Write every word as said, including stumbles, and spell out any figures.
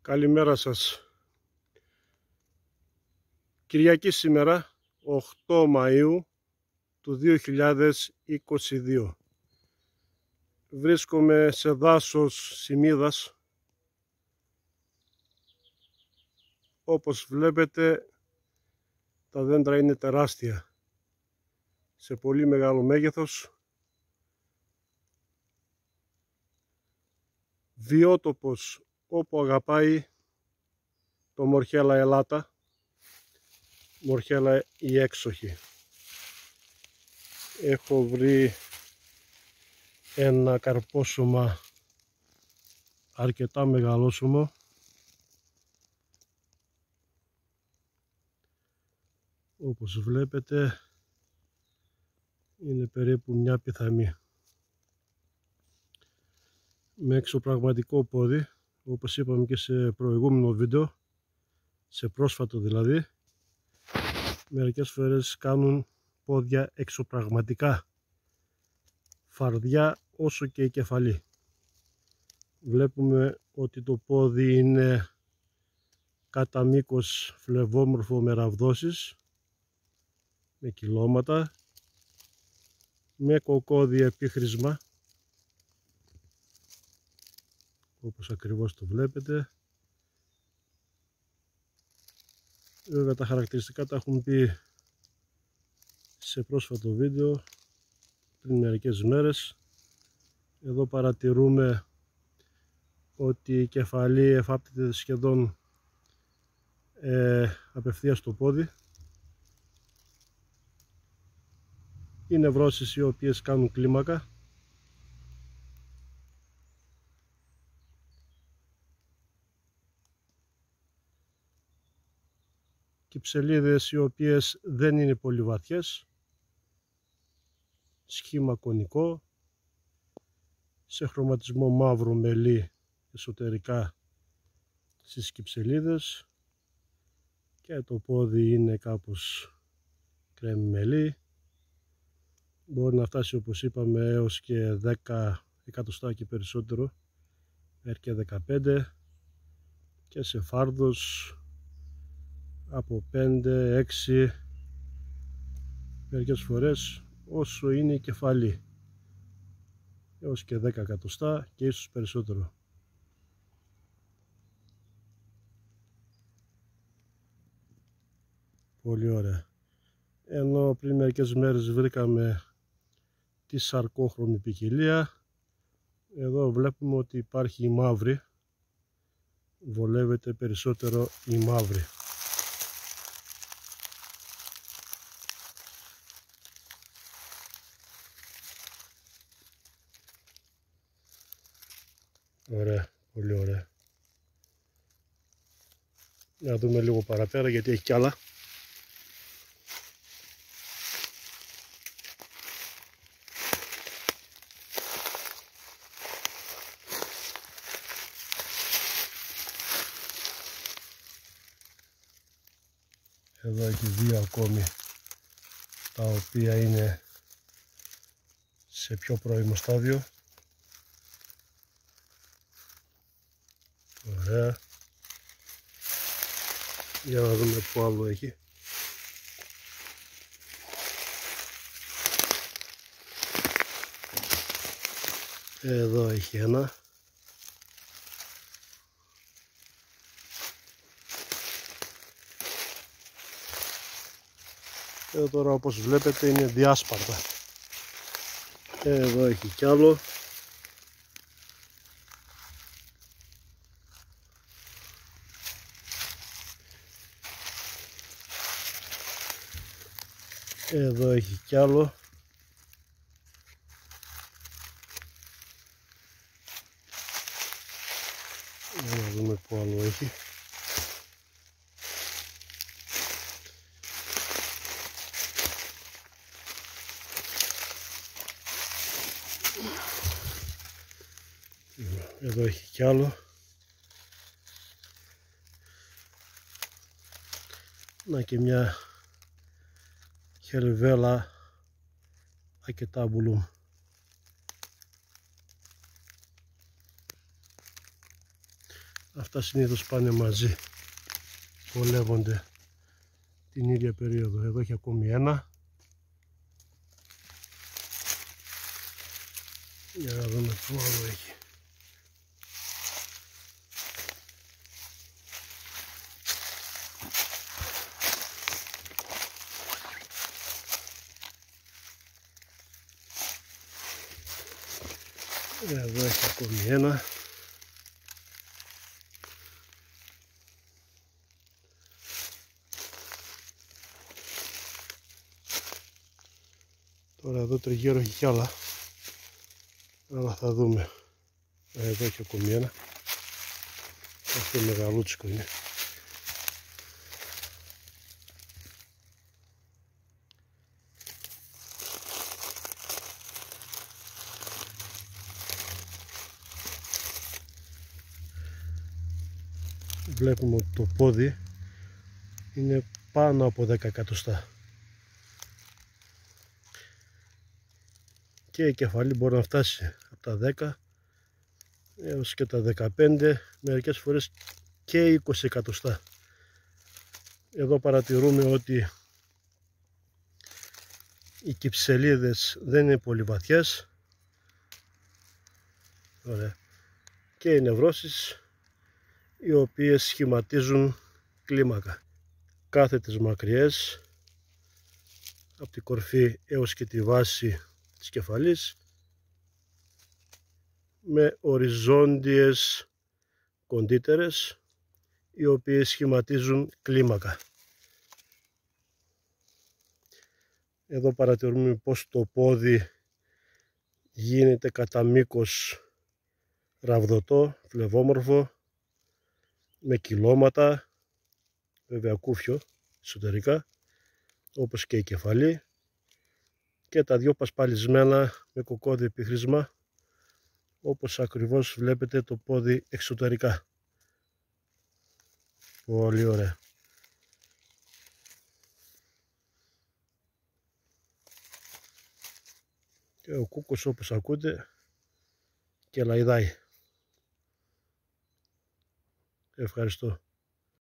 Καλημέρα σας. Κυριακή σήμερα, οκτώ Μαΐου του δύο χιλιάδες είκοσι δύο. Βρίσκομαι σε δάσος Σιμίδας. Όπως βλέπετε, τα δέντρα είναι τεράστια, σε πολύ μεγάλο μέγεθος. Βιότοπος όπου αγαπάει το Μορχέλα ελάτα, Μορχέλα η έξοχη. Έχω βρει ένα καρπόσωμα αρκετά μεγαλόσωμο. Όπως βλέπετε είναι περίπου μια πιθαμή. Με εξωπραγματικό πόδι, όπως είπαμε και σε προηγούμενο βίντεο, σε πρόσφατο δηλαδή, μερικές φορές κάνουν πόδια εξωπραγματικά, φαρδιά όσο και η κεφαλή. Βλέπουμε ότι το πόδι είναι κατά μήκος φλεβόμορφο με ραβδόσεις, με κυλώματα, με κοκόδι επίχρησμα, όπως ακριβώς το βλέπετε. Βέβαια τα χαρακτηριστικά τα έχουμε πει σε πρόσφατο βίντεο πριν μερικές μέρες. Εδώ παρατηρούμε ότι η κεφαλή εφάπτεται σχεδόν ε, απευθείας στο πόδι. Είναι βρώσεις οι οποίες κάνουν κλίμακα. Κυψελίδες οι οποίες δεν είναι πολύ βαθιές, σχήμα κονικό, σε χρωματισμό μαύρο μελί εσωτερικά στις κυψελίδες, και το πόδι είναι κάπως κρέμι μελί. Μπορεί να φτάσει, όπως είπαμε, έως και δέκα εκατοστά και περισσότερο, μέχρι και δεκαπέντε, και σε φάρδος από πέντε έξι, μερικές φορές όσο είναι η κεφαλή, έως και δέκα εκατοστά και ίσως περισσότερο. Πολύ ωραία. Ενώ πριν μερικές μέρες βρήκαμε τη σαρκόχρωμη ποικιλία, εδώ βλέπουμε ότι υπάρχει η μαύρη. Βολεύεται περισσότερο η μαύρη. Ωραία, πολύ ωραία. Να δούμε λίγο παραπέρα γιατί έχει κι άλλα. Εδώ έχει δύο ακόμη, τα οποία είναι σε πιο πρώιμο στάδιο. Ωραία. Για να δούμε που άλλο έχει. Εδώ έχει ένα. Εδώ τώρα, όπως βλέπετε, είναι διάσπαρτα. Εδώ έχει κι άλλο. Εδώ έχει κι άλλο. Για να δούμε που άλλο έχει. Εδώ έχει κι άλλο. Να και μια χερβέλα ακετάμπουλουμ. Αυτά συνήθως πάνε μαζί, βολεύονται την ίδια περίοδο. Εδώ έχει ακόμη ένα. Για να δούμε πού άλλο έχει. Εδώ έχει ακόμη ένα. Τώρα εδώ τριγύρω έχει κι άλλα, αλλά θα δούμε. Εδώ έχει ακόμη ένα. Αυτό μεγαλούτσικο είναι. Βλέπουμε ότι το πόδι είναι πάνω από δέκα εκατοστά και η κεφαλή μπορεί να φτάσει από τα δέκα έως και τα δεκαπέντε, μερικές φορές και είκοσι εκατοστά. Εδώ παρατηρούμε ότι οι κυψελίδες δεν είναι πολύ βαθιές. Ωραία. Και οι νευρώσεις, οι οποίες σχηματίζουν κλίμακα. Κάθετες μακριές από την κορφή έως και τη βάση της κεφαλής, με οριζόντιες κοντύτερες, οι οποίες σχηματίζουν κλίμακα. Εδώ παρατηρούμε πως το πόδι γίνεται κατά μήκος ραβδωτό, φλεβόμορφο, με κυλώματα, βέβαια κούφιο εσωτερικά, όπως και η κεφαλή, και τα δυο πασπαλισμένα με κοκκόδι επιχρήσμα, όπως ακριβώς βλέπετε το πόδι εξωτερικά. Πολύ ωραία. Και ο κούκος, όπως ακούτε, και λαϊδάει. Ευχαριστώ.